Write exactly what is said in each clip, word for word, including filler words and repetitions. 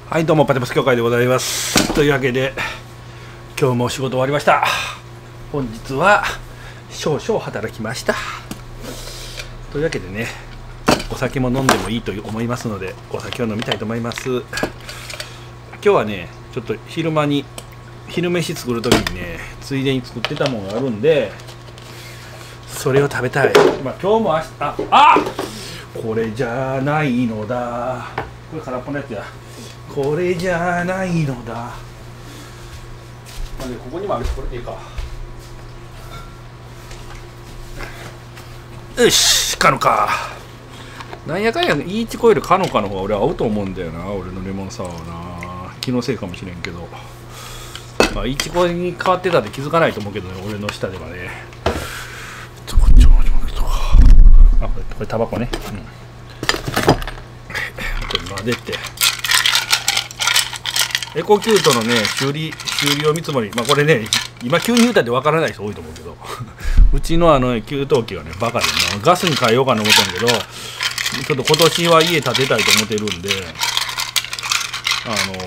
はい、どうもパテマス協会でございます。というわけで今日も仕事終わりました。本日は少々働きました。というわけでね、お酒も飲んでもいいと思いますので、お酒を飲みたいと思います。今日はね、ちょっと昼間に昼飯作る時にね、ついでに作ってたものがあるんで、それを食べたい。まあ今日も明日、ああこれじゃないのだ。これ空っぽのやつや。これじゃないのだ。まあね、ここにもあるし、これでいいか。よし、カノカ。なんやかんや、イーチコイルカノカの方が俺は合うと思うんだよな、俺のレモンサワーはな。気のせいかもしれんけど。まあ、イーチコイルに変わってたって気づかないと思うけどね、俺の下ではね。ちょこちょこちょこちょこ。あ、これ、これタバコね。うん。これ混ぜて。エコキュートのね、修理、修理用見積もり、まあこれね、今急に言うたってわからない人多いと思うけど、うちのあの給湯器はね、バカでね、ガスに変えようかな思ったんけど、ちょっと今年は家建てたいと思ってるんで、あの、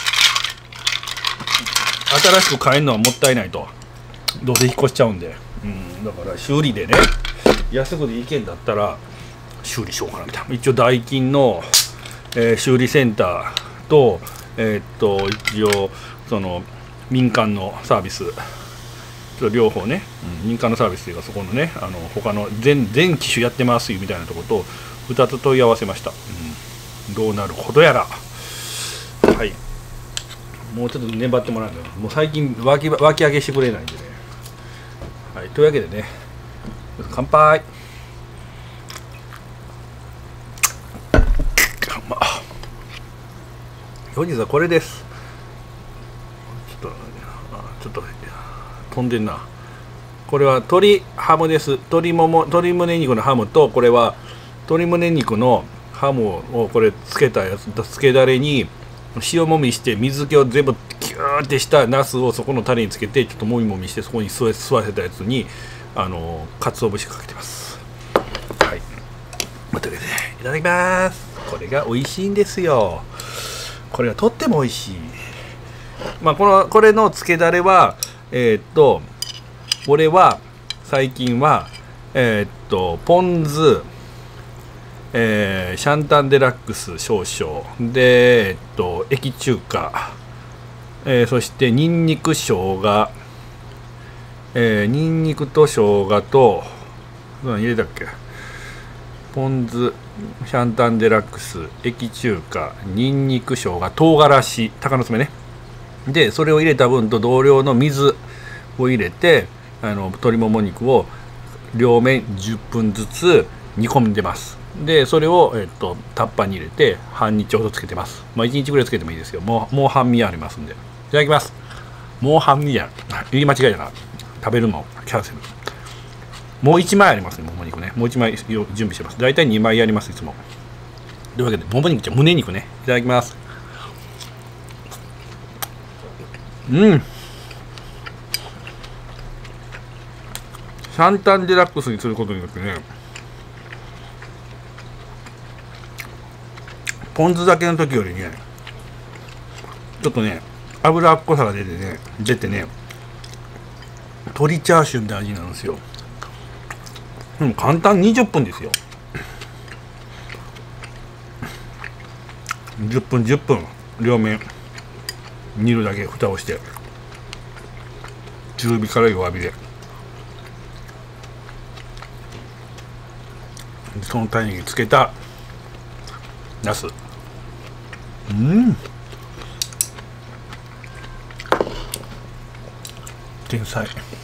新しく変えるのはもったいないと。どうせ引っ越しちゃうんで。うん、だから修理でね、安くでいけんだったら、修理しようかなみたいな。一応ダイキンの、えー、修理センターと、えー、っと一応その民間のサービス両方ね、うん、民間のサービスというかそこのね、あの他の全全機種やってますみたいなところとふたつ問い合わせました、うん、どうなることやら。はい、もうちょっと粘ってもらうのもう最近湧き湧き上げしてくれないんでね。はい、というわけでね、乾杯。本日はこれです。ちょっとちょっと飛んでんな。これは鶏ハムです。鶏もも鶏胸肉のハムと、これは鶏胸肉のハムをこれつけたやつ、つけだれに塩もみして水気を全部キューってしたナスをそこのタレにつけてちょっともみもみして、そこに吸わ吸わせたやつにあの鰹節かけてます。はい。というわけでいただきます。これが美味しいんですよ。これがとっても美味しい。まあこのこれのつけだれはえー、っと俺は最近はえー、っとポン酢、えー、シャンタンデラックス少々で、えー、っと駅中華、えー、そしてニンニク生姜、えー、ニンニクと生姜と何入れたっけ、ポン酢、シャンタンデラックス、駅中華、ニンニク生姜、唐辛子、鷹の爪ね。でそれを入れた分と同量の水を入れて、あの鶏もも肉を両面じゅっぷんずつ煮込んでます。でそれを、えっと、タッパーに入れて半日ほどつけてます。まあいちにちぐらいつけてもいいですよ。もうもう半身ありますんで。いただきます。もう半身や言い間違いだな。食べるのキャンセル。もういちまいありますね、もも肉ね。もういちまい準備してます。だいたいにまいやります、いつも。というわけで、もも肉じゃ胸肉ね。いただきます。うん。シャンタンデラックスにすることによってね、ポン酢だけの時よりね、ちょっとね、油っこさが出てね、出てね、鶏チャーシューみたいな味なんですよ。でも簡単にじゅっぷんですよ。じゅっぷんじゅっぷん両面煮るだけ、蓋をして中火から弱火で、そのタイにつけたナス、うん天才。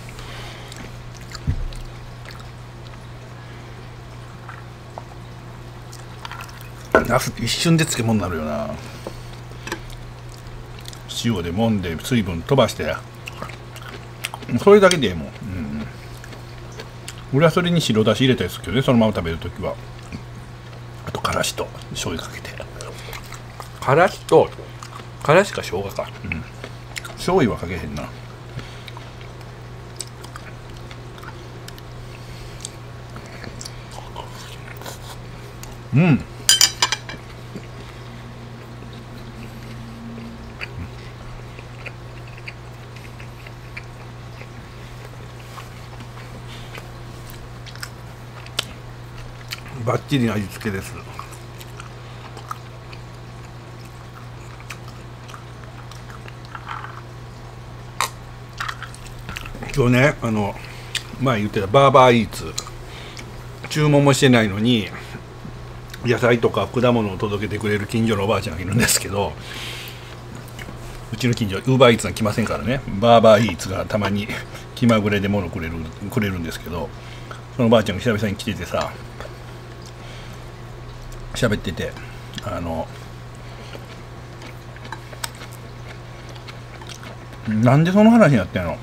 ナスって一瞬で漬物になるよな。塩で揉んで水分飛ばしてそれだけでええもん、うん、俺はそれに白だし入れたりするけどね、そのまま食べるときは。あとからしと醤油かけて、からしとからしか生姜か、うん、醤油はかけへんな。うんバッチリな味付けです。今日ね、あの前言ってたバーバーイーツ、注文もしてないのに野菜とか果物を届けてくれる近所のおばあちゃんがいるんですけど、うちの近所ウーバーイーツが来ませんからね、バーバーイーツがたまに気まぐれで物くれるくれるんですけど、そのおばあちゃんが久々に来ててさ、喋ってて、あのなんでその話になってんの。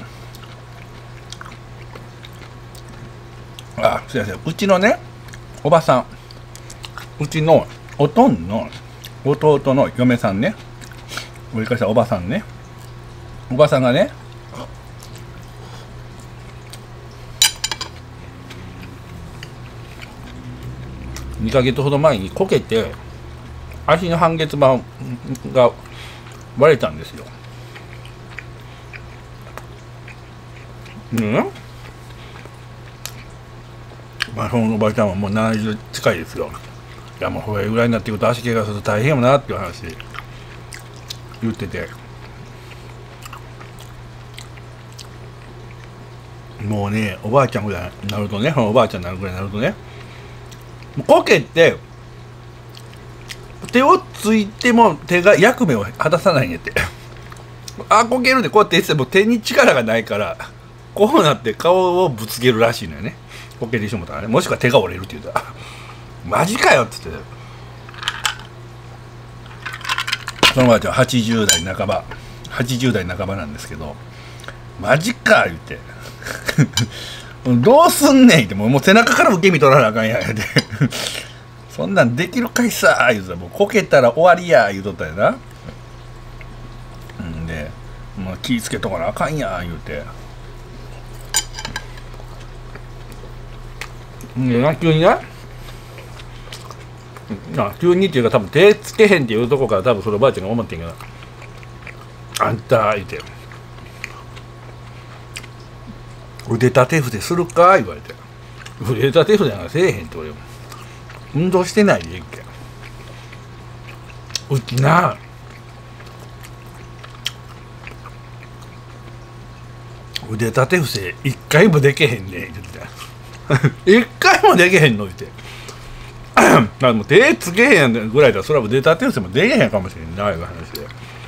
あ、すいません、うちのねおばさん、うちのおとんの弟の嫁さんね、俺からしたらおばさんね、おばさんがね、にかげつほど前にこけて足の半月板が割れたんですよ。うんまあ、そのおばあちゃんはもうななじゅう近いですよ。いやもうこれぐらいになってくると足怪我すると大変よなっていう話言ってて、もうねおばあちゃんぐらいになるとね、そのおばあちゃんになるぐらいになるとね、こけて手をついても手が役目を果たさないんやって。あ、こけるでこうやってしても手に力がないからこうなって顔をぶつけるらしいのよね、こけてしもたらね。もしくは手が折れるって言うたらマジかよっつって、そのばあちゃんはちじゅうだいなかばはちじゅうだいなかばなんですけど、マジか言ってどうすんねんって、もう背中から受け身取らなあかんやんってそんなんできるかいさ言うてたら、もうこけたら終わりや言うとったよな。んで、まあ、気ぃつけとかなあかんや言うて、でな急にな、あ急にっていうか多分手つけへんっていうとこから多分そのおばあちゃんが思ってんけど、あんた言うて腕立て伏せするか言われて、腕立て伏せなんかせえへんって俺も運動してないでいいっけ、うちな腕立て伏せ一回もでけへんねんって一回もでけへんの言ってあもう手つけへんぐらいだったらそれは腕立て伏せもできへんかもしれんない話で、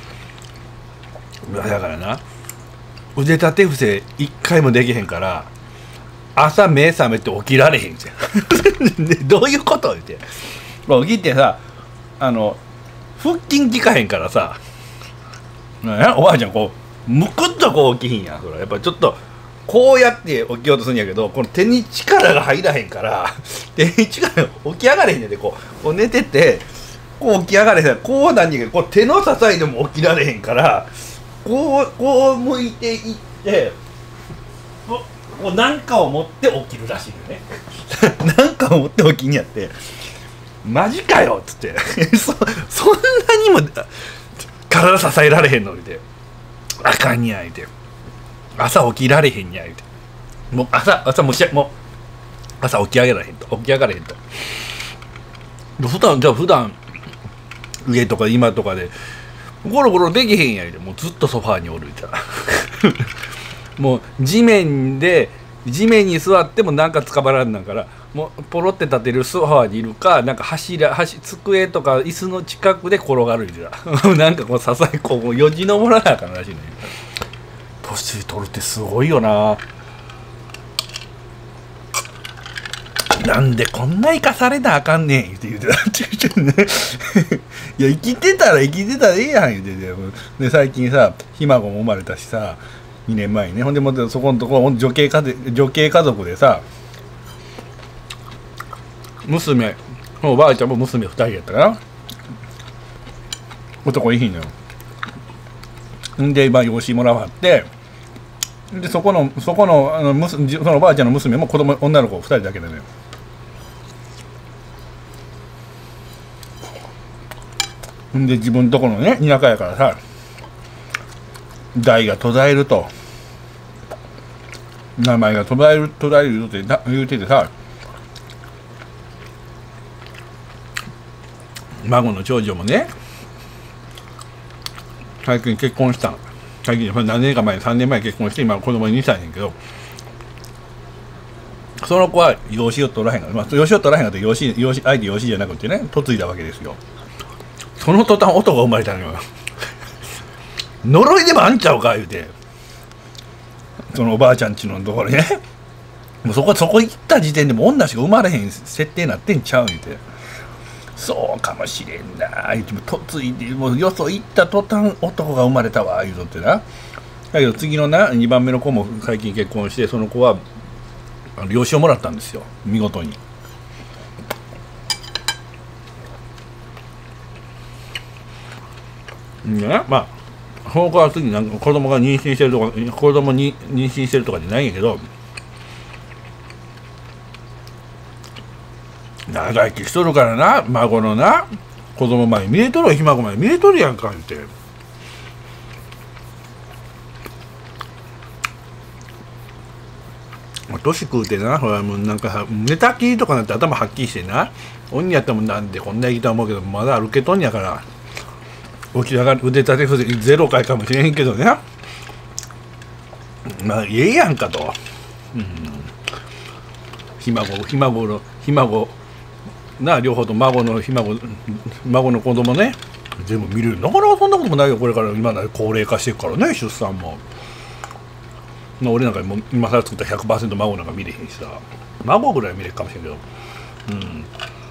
だからな腕立て伏せ一回もできへんから朝目覚めて起きられへんじゃんでどういうこと言って起きてさ、あの腹筋効かへんからさ、おばあちゃんこうむくっとこう起きひんやん。それやっぱちょっとこうやって起きようとするんやけど、この手に力が入らへんから手に力が起き上がれへんねんで、こうこう寝ててこう起き上がれへん、こうなんやけどこう手の支えでも起きられへんから、こうこう向いていってこうこう何かを持って起きるらしいよね何かを持って起きんやって、マジかよっつってそ, そんなにも体支えられへんのってあかんや言うて、朝起きられへんや言うて、もう朝朝もしもう朝起き上げられへんと起き上がれへんと、普段じゃあ普段家とか今とかでゴロゴロできへんや言うて、もうずっとソファーにおるじゃもう地面で地面に座ってもなんかつかまらんなんから、もうポロって立てるソファーにいるか、なんか柱柱机とか椅子の近くで転がるじゃなんかこう支えこうよじ登らなあかんらしいね。年取るってすごいよな。なんでこんな生かされなあかんねんって言うてたねいや生きてたら生きてたらええやん言うてて、で最近さひ孫も生まれたしさ、にねんまえにね、ほんでもうそこのとこ女系家で女系家族でさ、娘おばあちゃんも娘ふたりやったかな、男いいのよ。んで今養子もらわはって、でそこのそこのあのむすそのおばあちゃんの娘も子供女の子ふたりだけでね、んで自分とこのね田舎やからさ、代が途絶えると、名前が途絶える途絶える言うて言うててさ、 孫の長女もね最近結婚したの。最近何年か前さんねんまえ結婚して今子供にさいねんけど、その子は養子を取らへんから、まあ、養子を取らへんかったら養子養子相手養子じゃなくてね嫁いだわけですよ。その途端男が生まれたのよ呪いでもあんちゃうか言うて、そのおばあちゃんちのところにねもうそこそこ行った時点でも女しか生まれへん設定になってんちゃう言うて、そうかもしれんな言うても嫁いでもうよそ行った途端男が生まれたわ言うとってな。だけど次のなにばんめの子も最近結婚して、その子はあの養子をもらったんですよ、見事に。ね、まあその子は次なんか子供が妊娠してるとか子供に妊娠してるとかじゃないんやけど、長生きしとるからな、孫のな子供まで見れとる、ひ孫まで見れとるやんか言って。年食うてな、ほらもうなんか寝たきりとかなって頭はっきりしてな、鬼やったもんなんでこんな生きた思うけどまだ歩けとんやから、起き上がる腕立て伏せゼロ回かもしれへんけどね、まあええやんかと、うん、ひ孫ひ孫のひ孫な、両方と孫のひ孫孫の子供ね全部見れる。なかなかそんなこともないよこれから今高齢化していくからね、出産も。俺なんかも今更作った ひゃくパーセント 孫なんか見れへんしさ、孫ぐらい見れるかもしれんけど、うん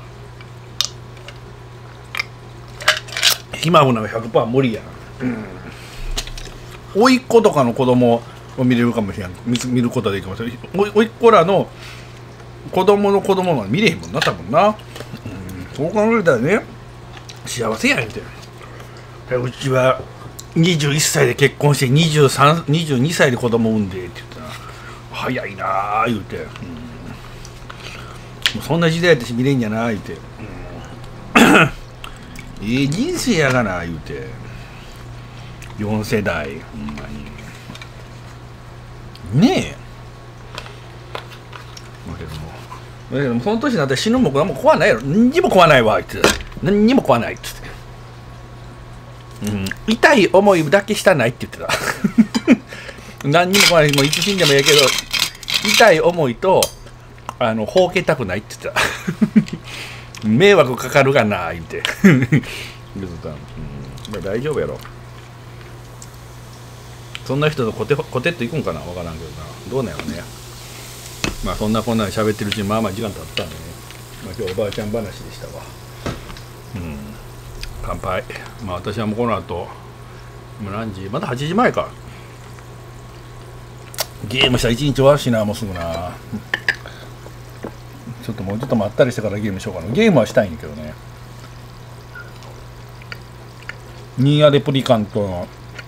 ひ孫なんか ひゃくパーセント 無理やん、うん、甥っ子とかの子供を見れるかもしれん、 見, 見ることはできません。甥っ子らの子供の子供は見れへんもんな多分な、うん、そう考えたらね幸せやんって。うちはにじゅういっさいで結婚してにじゅうさん、にじゅうにさいで子供産んでって言ったら早いなあ言うて、うん、もうそんな時代やって見れんやな言うて、うん、ええ人生やがな言うて、よん世代ほんまにねえ。だけどもだけどもその年になって死ぬも何も怖ないやろ、何にも怖ないわ言って、何にも怖ないって言って、うん、痛い思いだけしたないって言ってた何にも怖ない、もういつ死んでもいいけど痛い思いとあのほうけたくないって言ってた迷惑かかるがな言って言ってた、うん、大丈夫やろ。そんな人とコテコテっといくんかな分からんけどな、どうなんやろね。まあそんなこんなで喋ってるうちにまあまあ時間経ったんでね、まあ、今日おばあちゃん話でしたわ。うん乾杯。まあ私はもうこの後今何時、まだはちじまえか。ゲームしたら一日終わるしな、もうすぐな。ちょっともうちょっとまったりしてからゲームしようかな。ゲームはしたいんやけどね。ニーアレプリカントの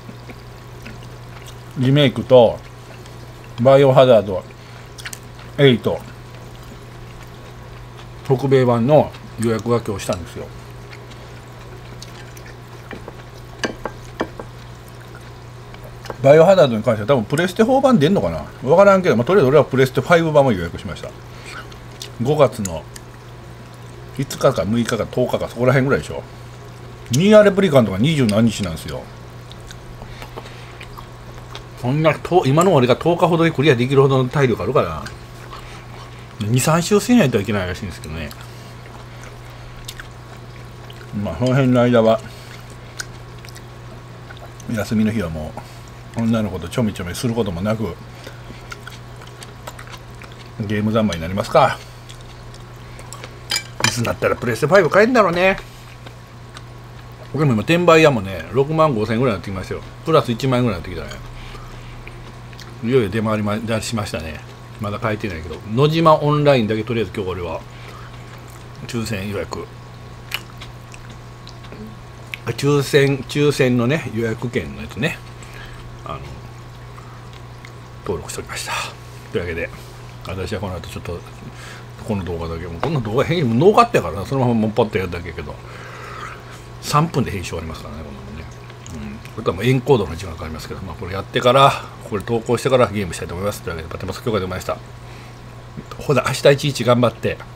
リメイクとバイオハザードエイト北米版の予約が今日したんですよ。バイオハザードに関しては多分プレステフォー版出んのかな分からんけど、まあ、とりあえず俺はプレステファイブ版も予約しました。ごがつのいつかかむいかかとおかかそこら辺ぐらいでしょ。ニーアレプリカントがにじゅうなんにちなんですよ。そんなと今の俺がとおかほどでクリアできるほどの体力あるからにさん週せないといけないらしいんですけどね。まあその辺の間は休みの日はもう女の子とちょみちょみすることもなくゲーム三昧になりますか。いつになったらプレステファイブ買えるんだろうね。僕も今転売屋もねろくまんごせん円ぐらいになってきましたよ。プラスいちまん円ぐらいになってきたね。いよいよ出回りま出しましたね。まだ書いてないけど野島オンラインだけとりあえず今日俺は抽選予約抽選抽選のね予約券のやつねあの登録しておりました。というわけで私はこの後ちょっとこの動画だけもこの動画編集もノーカットやからな、そのままもうポッとやるだけやけどさんぷんで編集終わりますからねこのね、うん、これとはもうエンコードの時間かかりますけど、まあ、これやってからこれ投稿してからゲームしたいと思います。というわけでパテマス許可でございました。ほら明日一日頑張って